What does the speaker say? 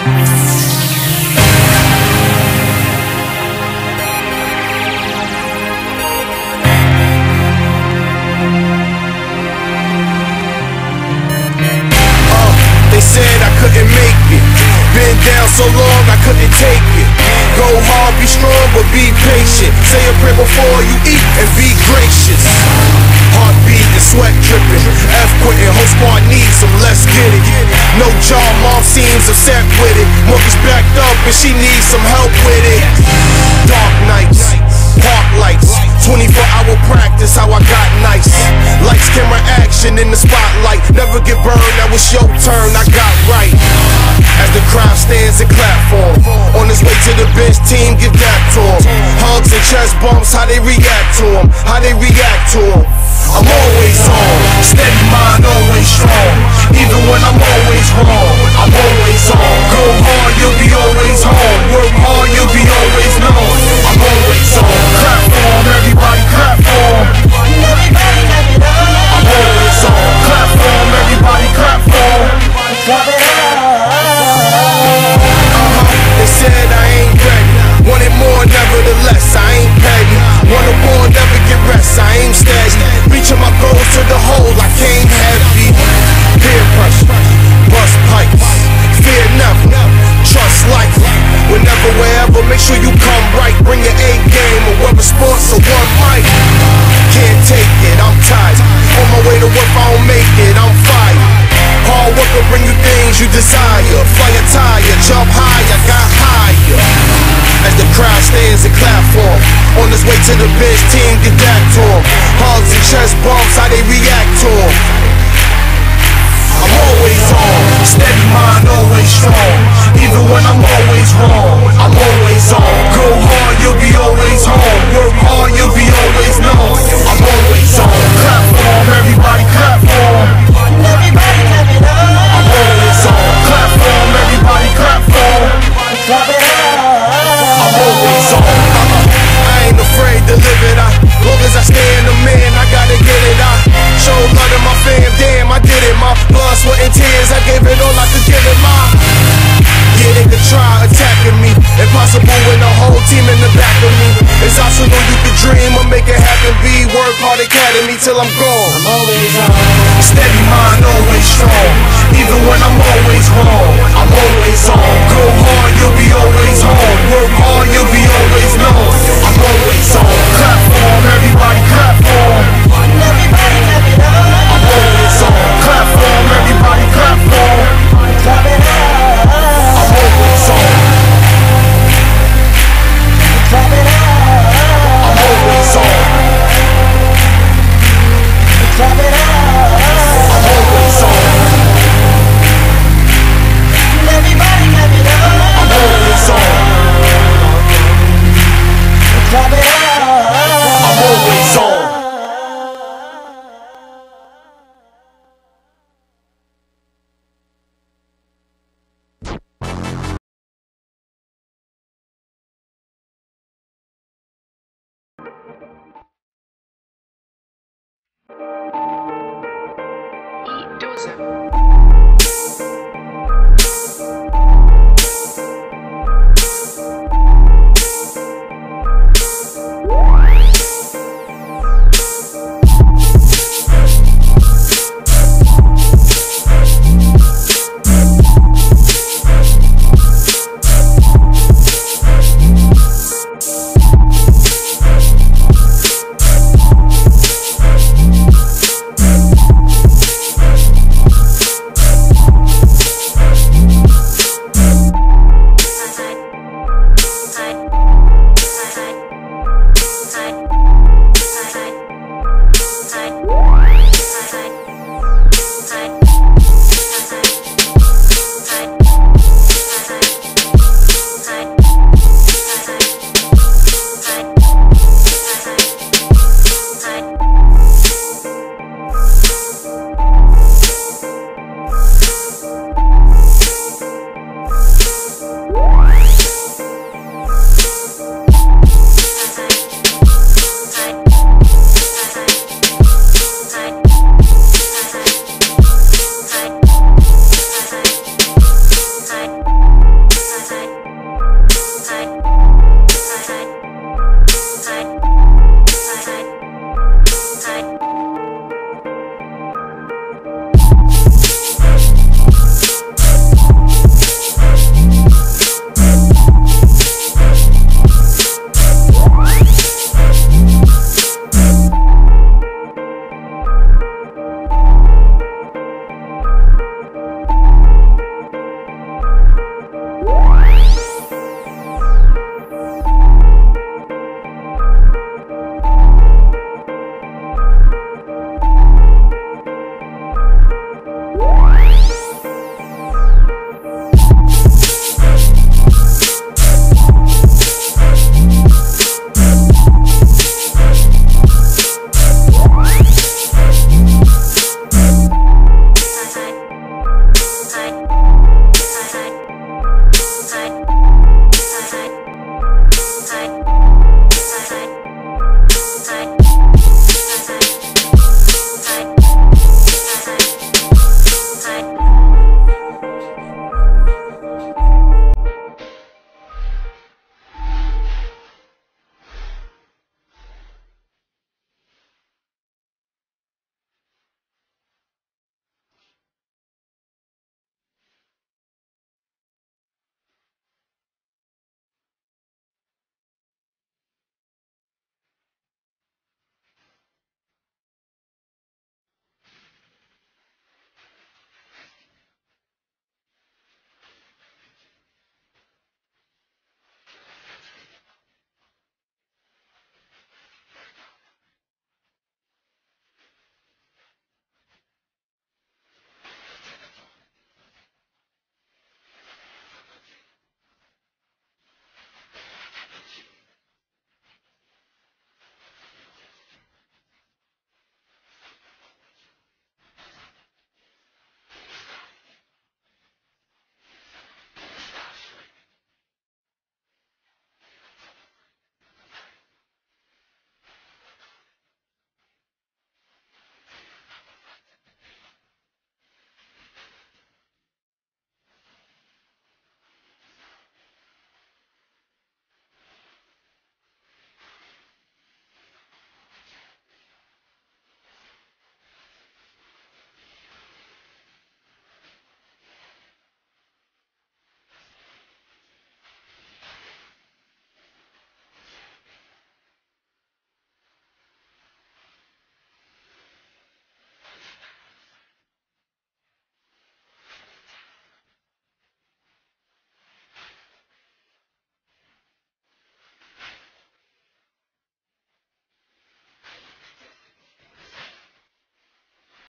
They said I couldn't make it. Been down so long I couldn't take it. Go hard, be strong, but be patient. Say a prayer before you eat and be gracious. Heartbeat and sweat dripping. F quitting, whole squad needs some, let's get it. No job, mom seems upset with it. Mortgage backed up and she needs some help with it. Dark nights, park lights, 24-hour practice, how I got nice. Lights, camera, action in the spotlight. Never get burned, now it's your turn, I got right. As the crowd stands and clap for him. On his way to the bench, team give that to him. Hugs and chest bumps, how they react to him. How they react to him. I'm always on, steady mind, always strong. Even when I'm always wrong, I'm always on. Go hard, you'll be always home. Work hard, you'll be always known. I'm always on. Clap for him, everybody clap for him. I'm always on. Clap for him, everybody clap for him. They said I ain't ready. Wanted more, nevertheless, I ain't petty. Wanted more, never get rest, I ain't steady. Reaching my goals to the hole, I came heavy. Peer pressure, bust pipes. Fear never, trust life. Whenever, wherever, make sure you come right. Bring your A game, or whether sports or one mic. Can't take it, I'm tired. On my way to work, I don't make it, I'm fired. Hard work will bring you things you desire. Fly a tire, jump higher, got higher. As the crowd stands and clap for him. On his way to the bench, team get that to him. Hugs and chest bumps, how they react to him. I'm always on, steady mind, always strong. Even when I'm always wrong, I'm always on. Go hard, you'll be always home. Work hard, you'll be always known. I'm always on. Clap for him, everybody clap for him. I'm always on. Clap for him, everybody clap for him. I'm always on. I ain't afraid to live it. Long as I stay in the man, I gotta get it. I show love to my fam, damn, I did it. My blood, sweat, and tears, I gave it all I could give it. Yeah, they could try attacking me. Impossible with a whole team in the back of me. It's optional, you can dream or make it happen. Be work hard academy till I'm gone. I'm always on. Steady mind, always strong. Even when I'm always wrong, I'm always